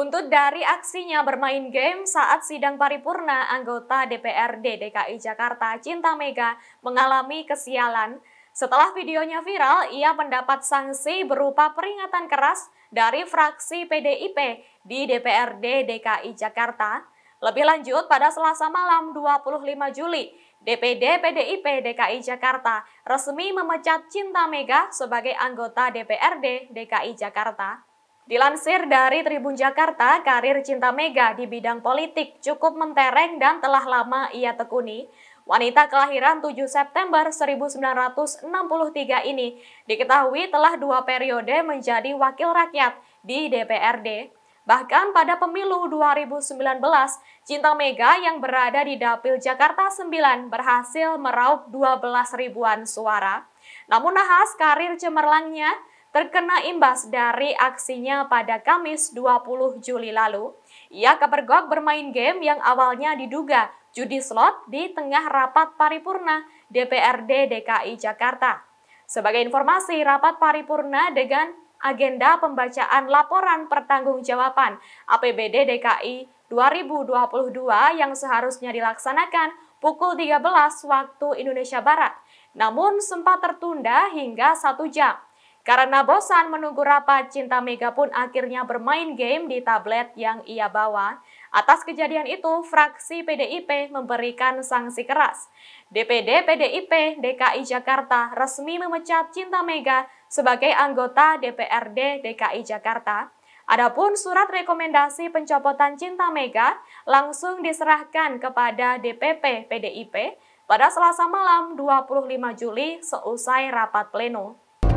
Buntut dari aksinya bermain game saat sidang paripurna, anggota DPRD DKI Jakarta Cinta Mega mengalami kesialan. Setelah videonya viral, ia mendapat sanksi berupa peringatan keras dari fraksi PDIP di DPRD DKI Jakarta. Lebih lanjut, pada Selasa malam 25 Juli, DPD PDIP DKI Jakarta resmi memecat Cinta Mega sebagai anggota DPRD DKI Jakarta. Dilansir dari Tribun Jakarta, karir Cinta Mega di bidang politik cukup mentereng dan telah lama ia tekuni. Wanita kelahiran 7 September 1963 ini diketahui telah 2 periode menjadi wakil rakyat di DPRD. Bahkan pada pemilu 2019, Cinta Mega yang berada di Dapil Jakarta 9 berhasil meraup 12 ribuan suara. Namun nahas karir cemerlangnya terkena imbas dari aksinya pada Kamis 20 Juli lalu. Ia kepergok bermain game yang awalnya diduga judi slot di tengah rapat paripurna DPRD DKI Jakarta. Sebagai informasi, rapat paripurna dengan agenda pembacaan laporan pertanggungjawaban APBD DKI 2022 yang seharusnya dilaksanakan pukul 13 waktu Indonesia Barat, namun sempat tertunda hingga 1 jam. Karena bosan menunggu rapat, Cinta Mega pun akhirnya bermain game di tablet yang ia bawa. Atas kejadian itu, fraksi PDIP memberikan sanksi keras. DPD PDIP DKI Jakarta resmi memecat Cinta Mega sebagai anggota DPRD DKI Jakarta. Adapun surat rekomendasi pencopotan Cinta Mega langsung diserahkan kepada DPP PDIP pada Selasa malam 25 Juli seusai rapat pleno.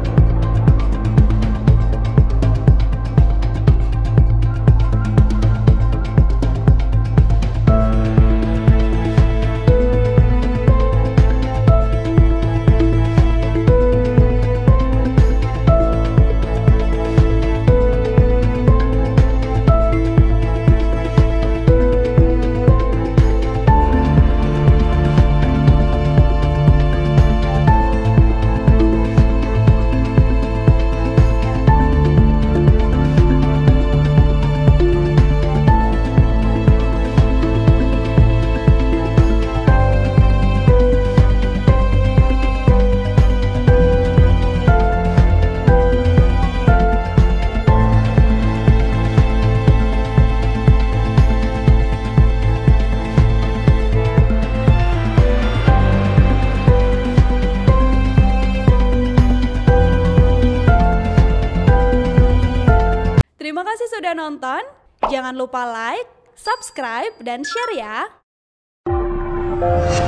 Terima kasih sudah nonton, jangan lupa like, subscribe, dan share ya!